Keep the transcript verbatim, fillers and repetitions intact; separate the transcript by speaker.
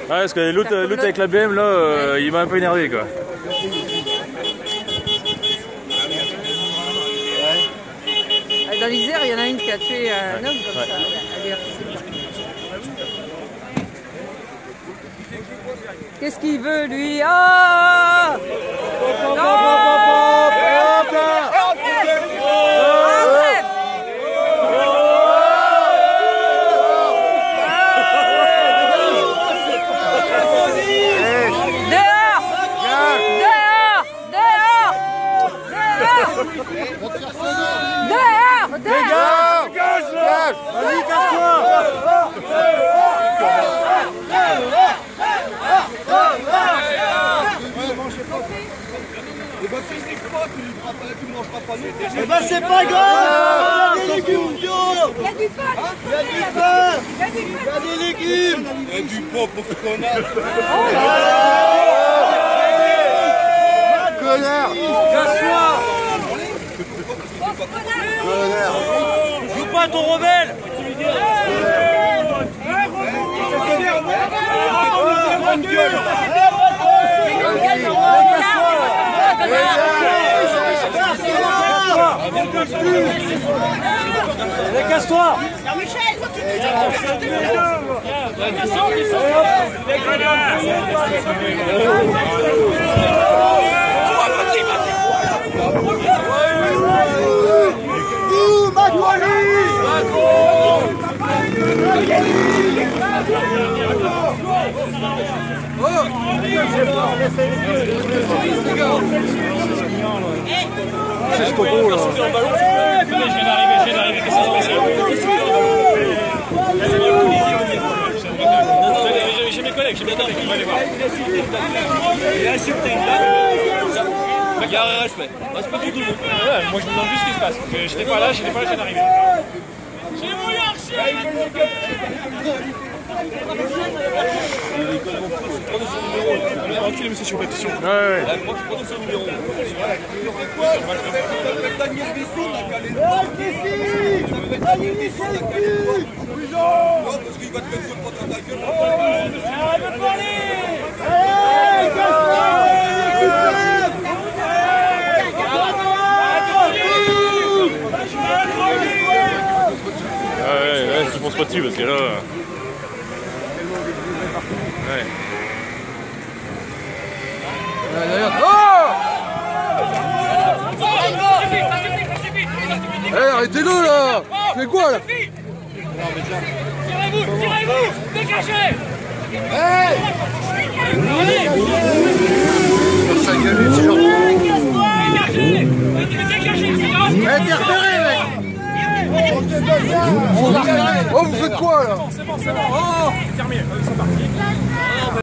Speaker 1: Ouais, parce que l'autre avec la B M là, euh, ouais. Il m'a un peu énervé quoi.
Speaker 2: Dans l'Isère, il y en a une qui a tué un homme comme ouais. Ça. Elle est qu'est-ce qu'il veut lui? Ah
Speaker 3: Dégage! Dégage! Vas-y, casse-toi! Eh ben c'est pas grave! Il y a des légumes bio! Il y a du pain! Il y a du pain! Il y a des légumes! Il y a du pot pour connard! Connard! Casse-toi! Joue pas ton rebelle! Casse-toi! Michel!
Speaker 1: C'est ce qu'on veut là.
Speaker 4: Je viens d'arriver, je viens d'arriver. Qu'est-ce qui se passe? J'ai mes collègues, j'ai bien d'arriver. On va aller voir. Il est insulté. Il y a un respect. Respect pour tout le monde. Moi je me demande juste ce qui se passe. J'étais pas là, j'étais pas là, je viens d'arriver. J'ai mon archer! Enculé, monsieur, sur répétition.
Speaker 1: Ouais, ouais.
Speaker 4: Moi, je prends son numéro. Parce qu'il va te mettre sur le pote à ta gueule.
Speaker 1: Ouais, ouais, ouais, je pense pas dessus parce que là. Ouais.
Speaker 3: Oh! Eh, arrêtez-le là! Tu fais quoi là?
Speaker 4: Tirez-vous! Tirez-vous! Dégagez!
Speaker 3: Hey! Ça gueule, c'est genre.
Speaker 4: Dégagez! Dégagez!
Speaker 3: Eh, t'es repéré, mec! Oh, vous faites quoi là?
Speaker 4: C'est bon, c'est bon! Oh! Terminé, ils sont partis.